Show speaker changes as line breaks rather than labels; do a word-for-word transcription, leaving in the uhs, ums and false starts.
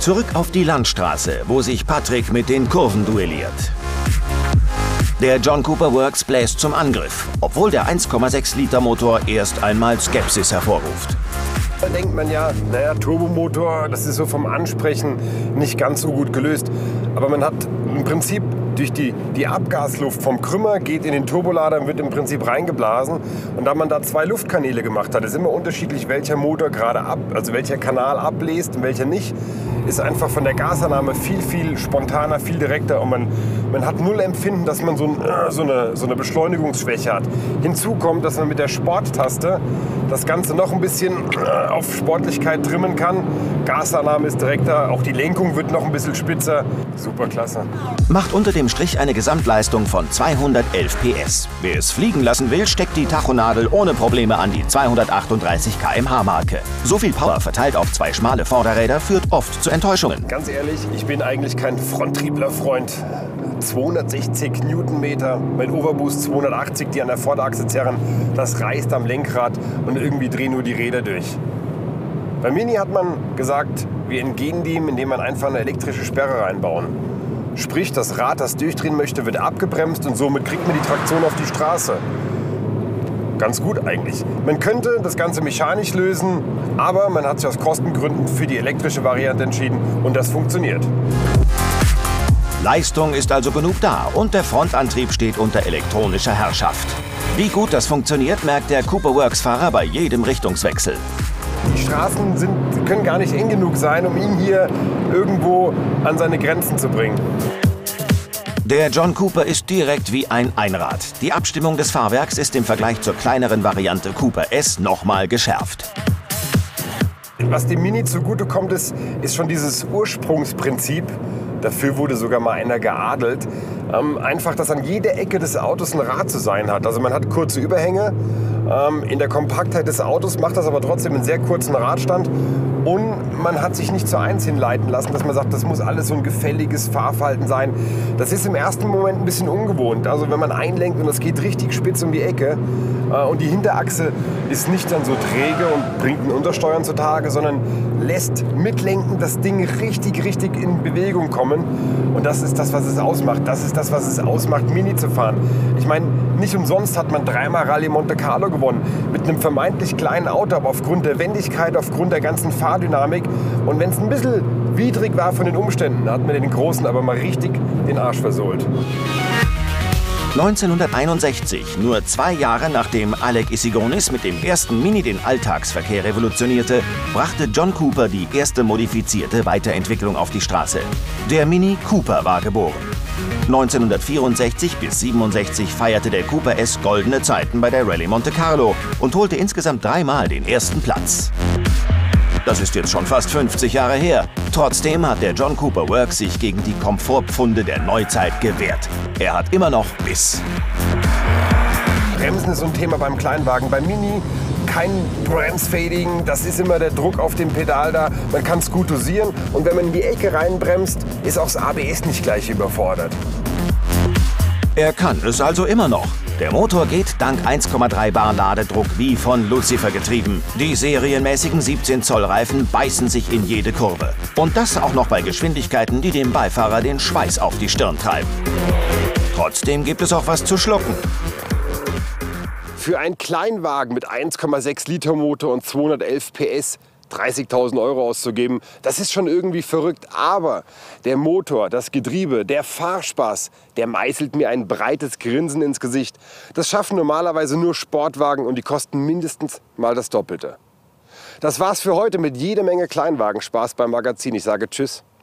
Zurück auf die Landstraße, wo sich Patrick mit den Kurven duelliert. Der John Cooper Works bläst zum Angriff, obwohl der eins Komma sechs Liter Motor erst einmal Skepsis hervorruft.
Da denkt man ja, naja, Turbomotor, das ist so vom Ansprechen nicht ganz so gut gelöst. Aber man hat im Prinzip durch die, die Abgasluft vom Krümmer geht in den Turbolader und wird im Prinzip reingeblasen. Und da man da zwei Luftkanäle gemacht hat, ist immer unterschiedlich, welcher Motor gerade ab, also welcher Kanal abbläst und welcher nicht, ist einfach von der Gasannahme viel, viel spontaner, viel direkter. Und man, man hat null Empfinden, dass man so, ein, so, eine, so eine Beschleunigungsschwäche hat. Hinzu kommt, dass man mit der Sporttaste das Ganze noch ein bisschen auf Sportlichkeit trimmen kann. Gasannahme ist direkter, auch die Lenkung wird noch ein bisschen spitzer. Super klasse.
Macht unter dem Strich eine Gesamtleistung von zweihundertelf P S. Wer es fliegen lassen will, steckt die Tachonadel ohne Probleme an die zweihundertachtunddreißig Kilometer pro Stunde Marke. So viel Power verteilt auf zwei schmale Vorderräder führt oft zu Enttäuschungen.
Ganz ehrlich, ich bin eigentlich kein Fronttriebler-Freund. zweihundertsechzig Newtonmeter, mit Overboost zweihundertachtzig, die an der Vorderachse zerren, das reißt am Lenkrad und irgendwie drehen nur die Räder durch. Bei Mini hat man gesagt, wir entgehen dem, indem man einfach eine elektrische Sperre reinbauen. Sprich, das Rad, das durchdrehen möchte, wird abgebremst und somit kriegt man die Traktion auf die Straße. Ganz gut eigentlich. Man könnte das Ganze mechanisch lösen, aber man hat sich aus Kostengründen für die elektrische Variante entschieden und das funktioniert.
Leistung ist also genug da und der Frontantrieb steht unter elektronischer Herrschaft. Wie gut das funktioniert, merkt der Cooper Works-Fahrer bei jedem Richtungswechsel.
Die Straßen sind, können gar nicht eng genug sein, um ihn hier irgendwo an seine Grenzen zu bringen.
Der John Cooper ist direkt wie ein Einrad. Die Abstimmung des Fahrwerks ist im Vergleich zur kleineren Variante Cooper S nochmal geschärft.
Was dem Mini zugutekommt, ist, ist schon dieses Ursprungsprinzip. Dafür wurde sogar mal einer geadelt. Ähm, einfach, dass an jeder Ecke des Autos ein Rad zu sein hat. Also man hat kurze Überhänge. Ähm, in der Kompaktheit des Autos macht das aber trotzdem einen sehr kurzen Radstand. Und man hat sich nicht zu eins hinleiten lassen, dass man sagt, das muss alles so ein gefälliges Fahrverhalten sein. Das ist im ersten Moment ein bisschen ungewohnt. Also wenn man einlenkt und es geht richtig spitz um die Ecke äh, und die Hinterachse ist nicht dann so träge und bringt ein Untersteuern zutage, sondern lässt mitlenken das Ding richtig, richtig in Bewegung kommen. Und das ist das, was es ausmacht. Das ist das, was es ausmacht, Mini zu fahren. Ich meine, nicht umsonst hat man dreimal Rallye Monte Carlo gewonnen. Mit einem vermeintlich kleinen Auto, aber aufgrund der Wendigkeit, aufgrund der ganzen Fahrdynamik. Und wenn es ein bisschen widrig war von den Umständen, hat man den Großen aber mal richtig den Arsch versohlt.
neunzehnhunderteinundsechzig, nur zwei Jahre nachdem Alec Issigonis mit dem ersten Mini den Alltagsverkehr revolutionierte, brachte John Cooper die erste modifizierte Weiterentwicklung auf die Straße. Der Mini Cooper war geboren. neunzehnhundertvierundsechzig bis siebenundsechzig feierte der Cooper S goldene Zeiten bei der Rallye Monte Carlo und holte insgesamt dreimal den ersten Platz. Das ist jetzt schon fast fünfzig Jahre her. Trotzdem hat der John Cooper Works sich gegen die Komfortpfunde der Neuzeit gewehrt. Er hat immer noch Biss.
Bremsen ist so ein Thema beim Kleinwagen. Beim Mini kein Bremsfading, das ist immer der Druck auf dem Pedal da. Man kann es gut dosieren und wenn man in die Ecke reinbremst, ist auch das A B S nicht gleich überfordert.
Er kann es also immer noch. Der Motor geht dank eins Komma drei Bar Ladedruck wie von Lucifer getrieben. Die serienmäßigen siebzehn Zoll Reifen beißen sich in jede Kurve. Und das auch noch bei Geschwindigkeiten, die dem Beifahrer den Schweiß auf die Stirn treiben. Trotzdem gibt es auch was zu schlucken.
Für einen Kleinwagen mit eins Komma sechs Liter Motor und zweihundertelf P S dreißigtausend Euro auszugeben, das ist schon irgendwie verrückt. Aber der Motor, das Getriebe, der Fahrspaß, der meißelt mir ein breites Grinsen ins Gesicht. Das schaffen normalerweise nur Sportwagen und die kosten mindestens mal das Doppelte. Das war's für heute mit jede Menge Kleinwagenspaß beim Magazin. Ich sage Tschüss.